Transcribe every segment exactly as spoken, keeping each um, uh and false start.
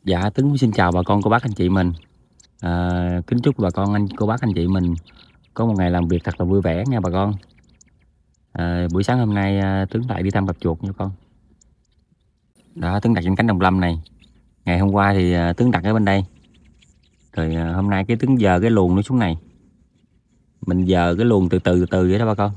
Dạ, Tuấn xin chào bà con cô bác anh chị mình. À, kính chúc bà con anh cô bác anh chị mình có một ngày làm việc thật là vui vẻ nha bà con. À, buổi sáng hôm nay à, Tuấn lại đi thăm gặp chuột nha con. Đó, Tuấn đặt trên cánh đồng lâm này. Ngày hôm qua thì à, Tuấn đặt ở bên đây. Rồi à, hôm nay cái Tuấn dời cái luồng nó xuống này. Mình dời cái luồng từ từ từ từ vậy đó bà con.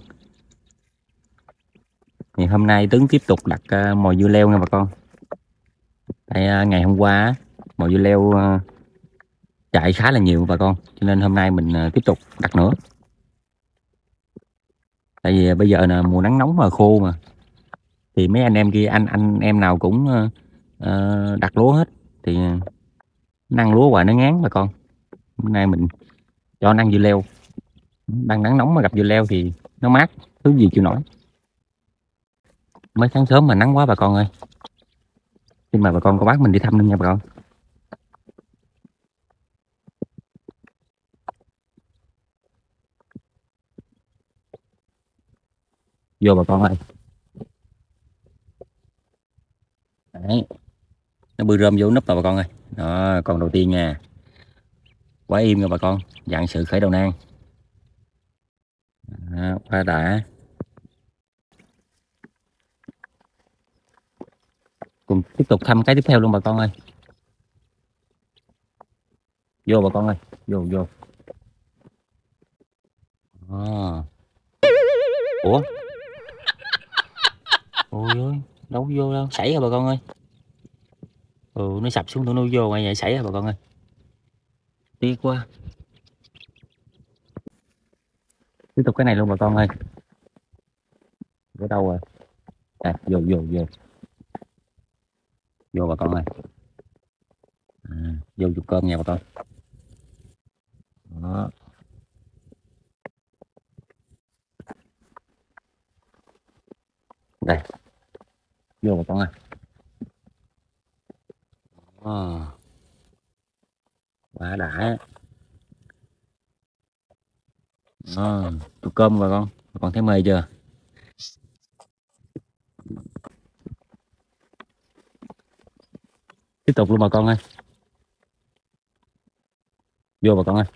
Thì hôm nay Tuấn tiếp tục đặt à, mồi dưa leo nha bà con. Tại à, ngày hôm qua á, mồi dưa leo à, chạy khá là nhiều bà con, cho nên hôm nay mình à, tiếp tục đặt nữa. Tại vì bây giờ là mùa nắng nóng mà khô mà, thì mấy anh em kia anh anh em nào cũng uh, uh, đặt lúa hết, thì nó ăn lúa hoài nó ngán bà con. Hôm nay mình cho nó ăn dưa leo, đang nắng nóng mà gặp dưa leo thì nó mát, thứ gì chịu nổi. Mới sáng sớm mà nắng quá bà con ơi. Xin mời bà con cô bác mình đi thăm luôn nha bà con. Vô bà con ơi. Đấy, nó bươi rơm vô núp mà bà con ơi. Đó, con đầu tiên nha, quá im nha bà con, dạng sự khởi đầu nan. Đó, quá đã. Cùng tiếp tục thăm cái tiếp theo luôn bà con ơi. Vô bà con ơi, vô vô. À. Ủa, ôi ơi, đâu có vô đâu, xảy rồi bà con ơi. Ừ, nó sập xuống tụi nó vô ngay vậy, xảy rồi bà con ơi. Tiếc quá. Tiếp tục cái này luôn bà con ơi. Ở đâu rồi? À, vô vô vô. Vô bà con ơi. À, vô chục cơm nha bà con. Đó. Đây. Vô bà con ơi. À, quá đã. À, chục cơm bà con. Bà con thấy mê chưa? Tiếp tục luôn bà con ơi. Vô bà con ơi.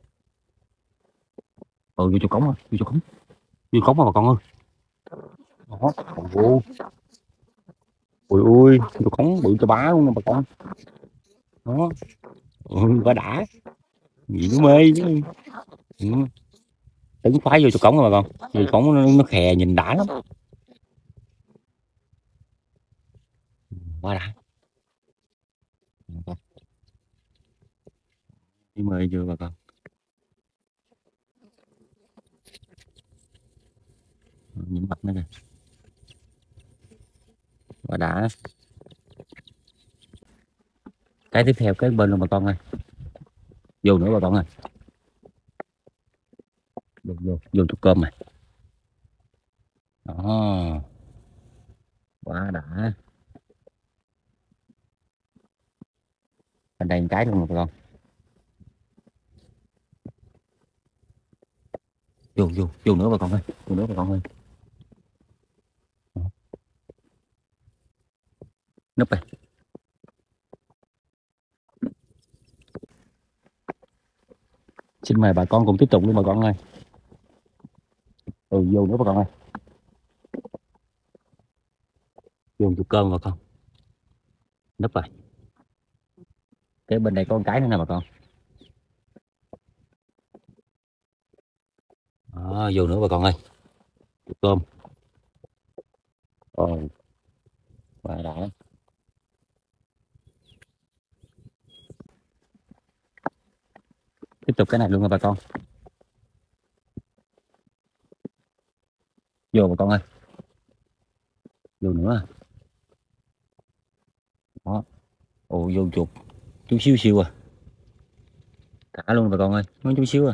Ừ, vô chục cống rồi, vô chục cống. Vô cống mà bà con ơi. Đó. Ồ. Ui ui, vô cống bự cho bá luôn nè bà con. Đó. Ừ, quá đã. Gì nó mê chứ. Ừ. Đứng khoái vô chục cống rồi bà con. Vô cống nó, nó khè nhìn đã lắm. Quá đã. Đi mời chưa bà con. Nhìn mặt nữa kìa. Quá đã. Cái tiếp theo cái bên luôn bà con ơi. Vô nữa bà con ơi. Vô vô vô chục cơm này. Đó. Quá đã. Bên đây một cái luôn mà bà con. Vô vô vô nữa bà con ơi. Vô nữa bà con ơi. Núp này. Xin mời bà con cùng tiếp tục luôn bà con ơi. Ừ, vô nữa bà con ơi. Vô chục cơm bà con. Núp rồi. Cái bên đây có một cái nữa nè bà con. Đó, vô nữa bà con ơi. Chục cơm. Rồi. Quá đã. Tiếp tục cái này luôn nha bà con. Vô bà con ơi. Vô nữa. Đó. Ồ, vô chục. Chút xíu xíu à. Thả luôn bà con ơi. Nói chút xíu à.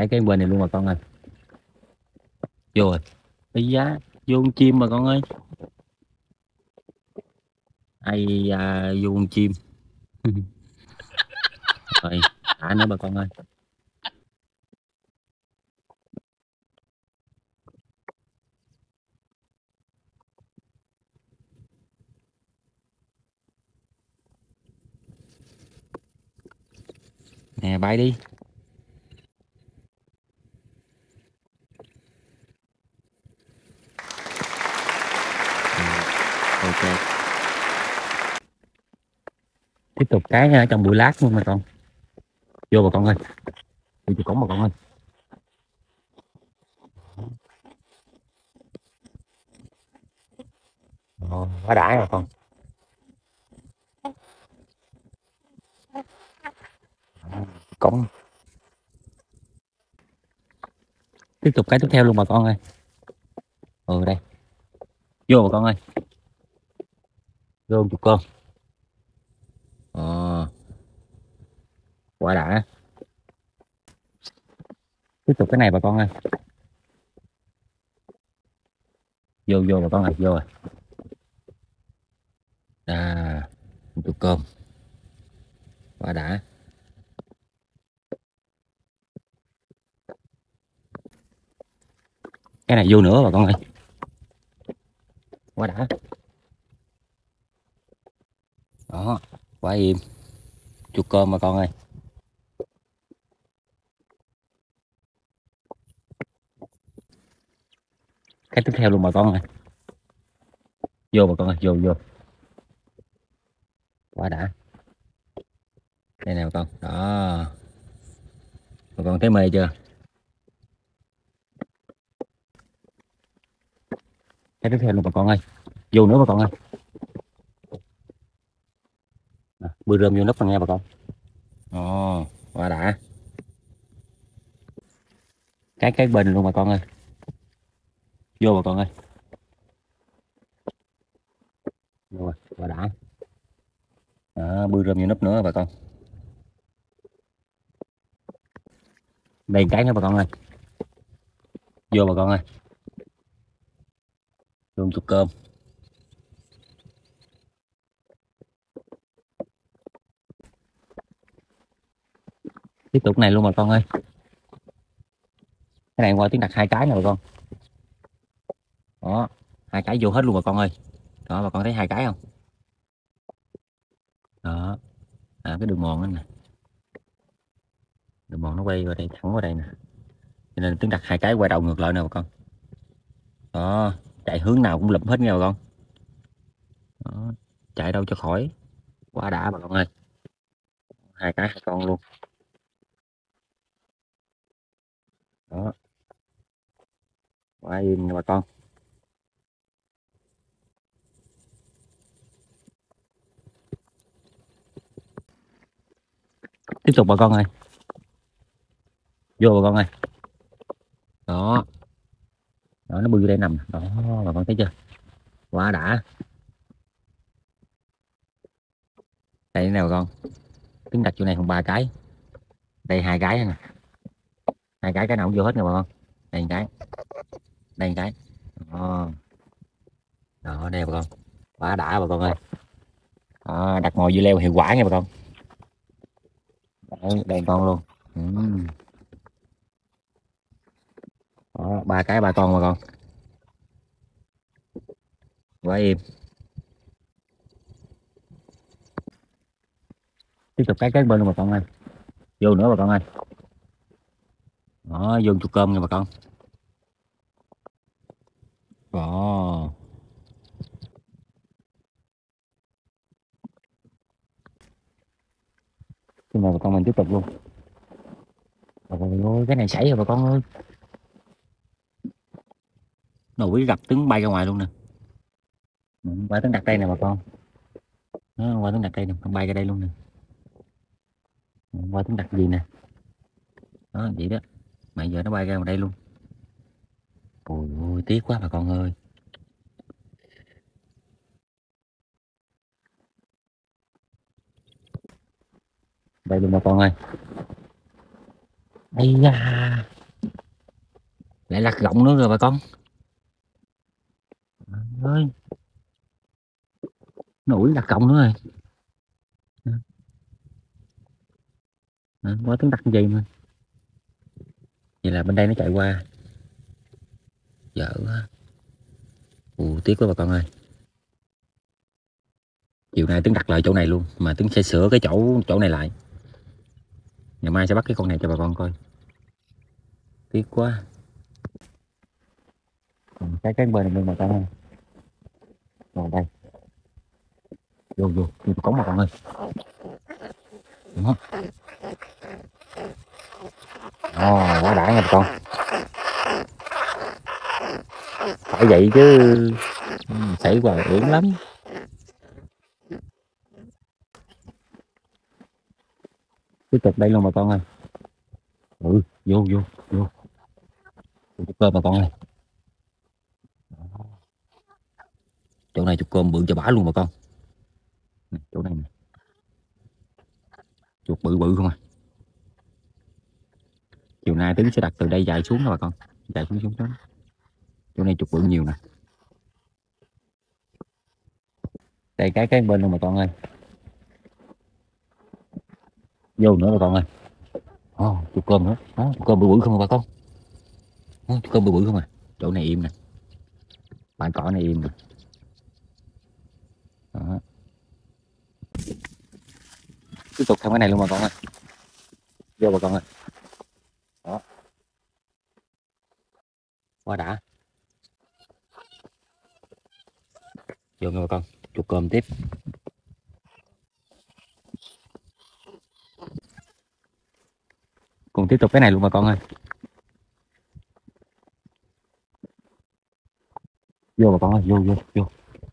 cái cái bên này luôn bà con ơi. Vô rồi. Ây da, vô con chim bà con ơi. Ai da, vô con chim. Rồi, thả nữa bà con ơi. Nè bay đi. Ok. Tiếp tục cái ở trong bụi lát luôn bà con. Vô bà con ơi. Đi chụp cổng bà con ơi. Ồ, quá đã bà con. Cổng. Tiếp tục cái tiếp theo luôn bà con ơi. Ừ đây. Vô bà con ơi. Vô chụp cơm. Ờ. Quá đã. Tiếp tục cái này bà con ơi. Vô vô bà con ơi, vô rồi. À, chụp cơm. Quá đã. Cái này vô nữa bà con ơi. Quá đã. Đó, quá im. Chụp cơm bà con ơi. Cái tiếp theo luôn bà con ơi. Vô bà con ơi, vô vô. Quá đã. Đây nè bà con. Đó. Bà con thấy mê chưa? Cái tiếp theo luôn bà con ơi. Vô nữa bà con ơi. À, bươi rơm vô nắp vào nghe bà con. Ồ, quá đã. Cái cái bên luôn bà con ơi. Vô bà con ơi. Vô rồi, quá đã. Đó, bươi rơm vô nắp nữa bà con. Đây cái nữa bà con ơi. Vô bà con ơi. Vô chục cơm. Tiếp tục này luôn bà con ơi. Cái này qua tiếng đặt hai cái nè bà con. Đó, hai cái vô hết luôn bà con ơi. Đó, bà con thấy hai cái không? Đó, à, cái đường mòn đó nè. Đường mòn nó quay qua đây, thẳng qua đây nè. Cho nên tiếng đặt hai cái quay đầu ngược lại nè bà con. Đó, chạy hướng nào cũng lụm hết nha bà con. Đó, chạy đâu cho khỏi. Quá đã bà con ơi. Hai cái hai con luôn. Đó, quá im nha bà con. Tiếp tục bà con ơi. Vô bà con ơi. Đó. Đó, nó bươi vô đây nằm. Đó, bà con thấy chưa? Quá đã. Đây nè bà con. Tiếng đặt chỗ này còn ba cái. Đây hai cái nè. Hai cái cái nào cũng vô hết nè bà con. Đây một cái. Đây một cái. Đó. Đó, đây bà con. Quá đã bà con ơi. Đó, đặt ngồi dưa leo hiệu quả nha bà con. Đấy, đây con luôn. Ừ. Đó, ba cái ba con bà con. Quá im. Tiếp tục cái cái bên luôn bà con ơi. Vô nữa bà con ơi. Đó, vô chục cơm nha bà con. Đó. Xin mời bà con mình tiếp tục luôn. Ôi ơi, cái này sảy rồi bà con ơi. Nổi gặp trứng bay ra ngoài luôn nè. Ừ, qua trứng đặt đây nè bà con. Đó, qua trứng đặt đây nè, con bay ra đây luôn nè. Ừ, qua trứng đặt gì nè. Đó, vậy đó. Mà giờ nó bay ra ngoài đây luôn. Ôi ôi, tiếc quá bà con ơi. Đây luôn bà con ơi. Ây da. Lại lặt gọng nữa rồi bà con ơi, nổi lặt gọng nữa rồi. À, có tiếng đặt gì mà vậy là bên đây nó chạy qua dở quá. Ù, tiếc quá bà con ơi, chiều nay Tuấn đặt lại chỗ này luôn mà Tuấn sẽ sửa cái chỗ chỗ này lại, ngày mai sẽ bắt cái con này cho bà con coi, tiếc quá. cái cái bên này bên bà con ơi, rồi đây vô vô vô cống bà con ơi. Đó. Ồ, quá đã nha bà con, phải vậy chứ, xảy qua uyển lắm. Tiếp tục đây luôn bà con ơi. Ừ, vô vô vô chục cơm bà con ơi, chỗ này chục cơm bự cho bả luôn bà con. Chỗ này nè, chuột bự bự không à. Chiều nay Tuấn sẽ đặt từ đây dài xuống đó bà con, dài xuống xuống xuống. Chỗ này chuột bự nhiều nè. Đây cái cái bên luôn bà con ơi. Vô nữa bà con ơi. Ồ, chuột cơm nữa. Đó, chuột cơm bự bự không à bà con. Đó, chuột cơm bự bự không à. Chỗ này im nè. Bãi cỏ này im nè. Đó. Tiếp tục theo cái này luôn bà con ơi. Vô bà con ơi. Đó. Quá đã. Vô nha bà con. Chuột cơm tiếp. Cùng tiếp tục cái này luôn bà con ơi. Vô bà con ơi, vô vô vô.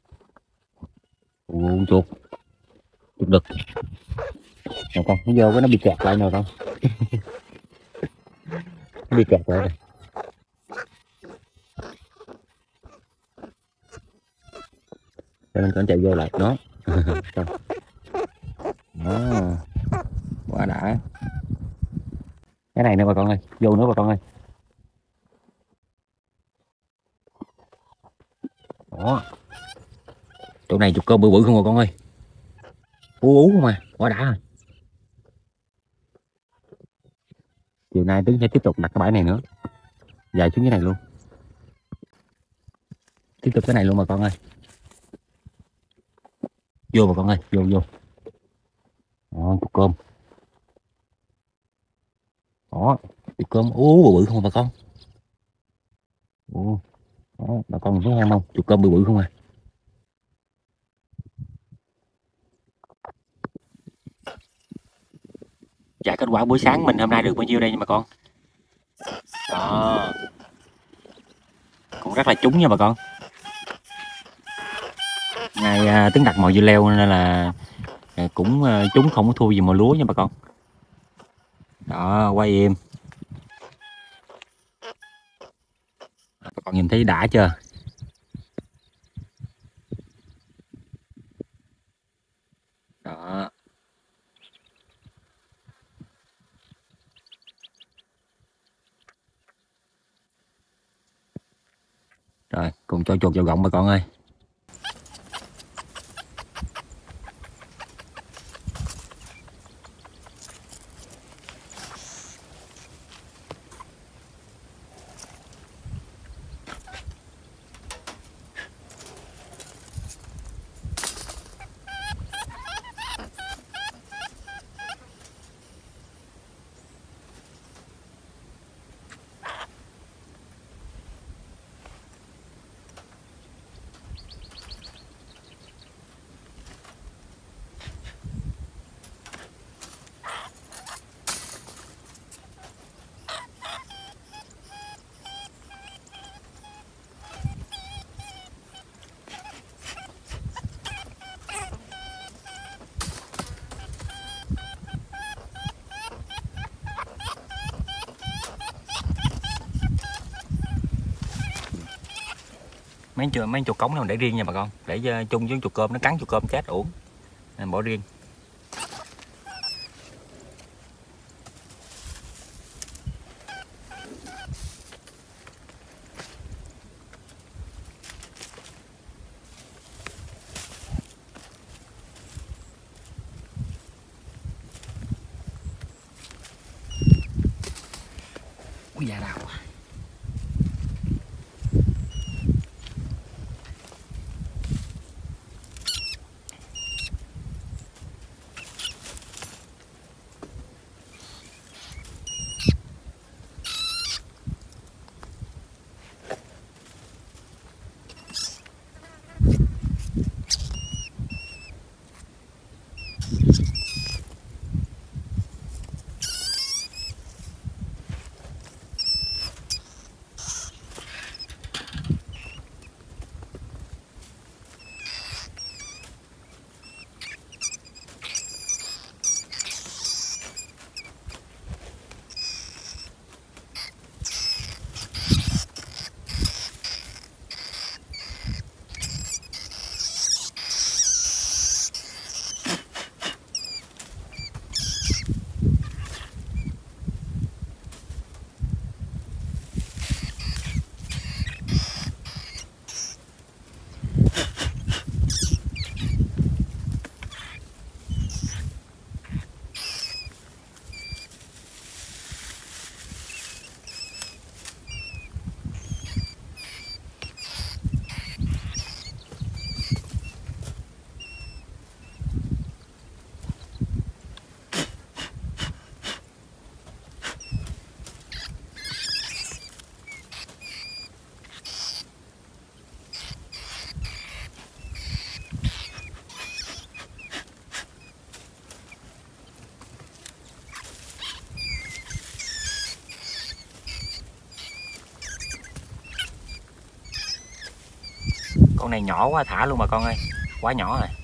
Ủa, chuột. Chuột đực. Nè con, nó vô cái nó bị kẹt lại nè con. Nó bị kẹt lại này. Cho nên con chạy vô lại đó. Đó. Quá đã. Cái này nữa bà con ơi, vô nữa bà con ơi. Đó. Chỗ này chuột cơm bự bự không bà con ơi. Ú ú không à, quá đã rồi. Chiều nay Tuấn sẽ tiếp tục đặt cái bãi này nữa, dài xuống cái này luôn. Tiếp tục cái này luôn bà con ơi. Vô bà con ơi, vô vô. Đó, chuột cơm. Đó, chuột cơm ú bự bự không bà con. Ồ, đó, bà con thấy ham không? Chuột cơm bự bự không à. Dạ, kết quả buổi sáng mình hôm nay được bao nhiêu đây nha bà con. Đó, cũng rất là trúng nha bà con. Ngày à, Tuấn đặt mồi dưa leo nên là à, cũng à, trúng, không có thua gì mồi lúa nha bà con. Đó, quay im. Bà con nhìn thấy đã chưa? Đó. Rồi, cùng cho chuột vào gọng bà con ơi. Mấy chuột mấy chuột cống này để riêng nha bà con, để chung với chuột cơm nó cắn chuột cơm chết uổng nên bỏ riêng. da đau. Con này nhỏ quá thả luôn bà con ơi, quá nhỏ rồi.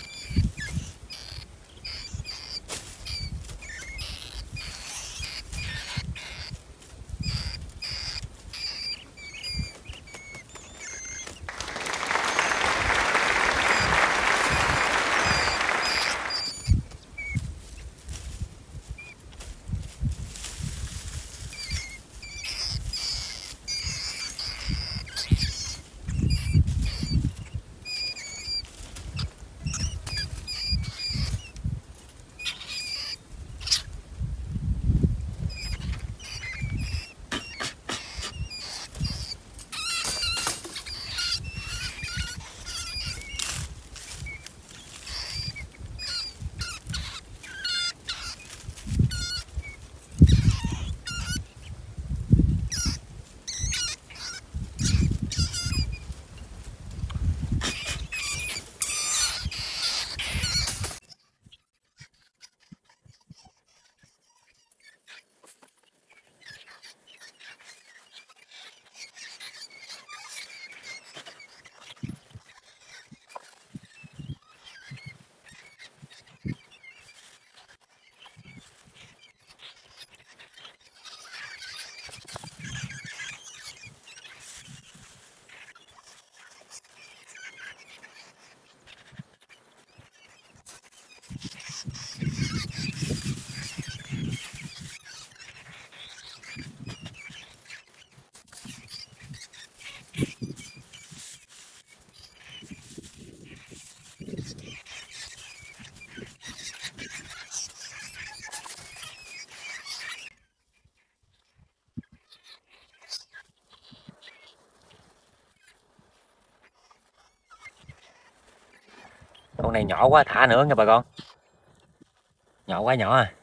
Con này nhỏ quá thả nữa nha bà con, nhỏ quá nhỏ à.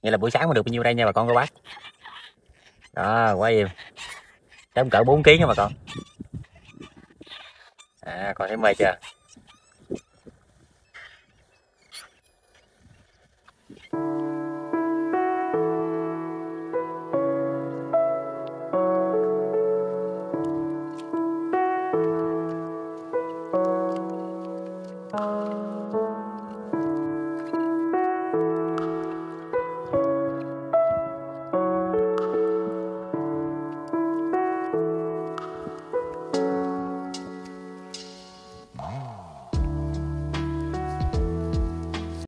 Vậy là buổi sáng mà được bao nhiêu đây nha bà con cô bác. Đó, quá im. Tóm cỡ bốn ký nha bà con. À, con thấy mê chưa?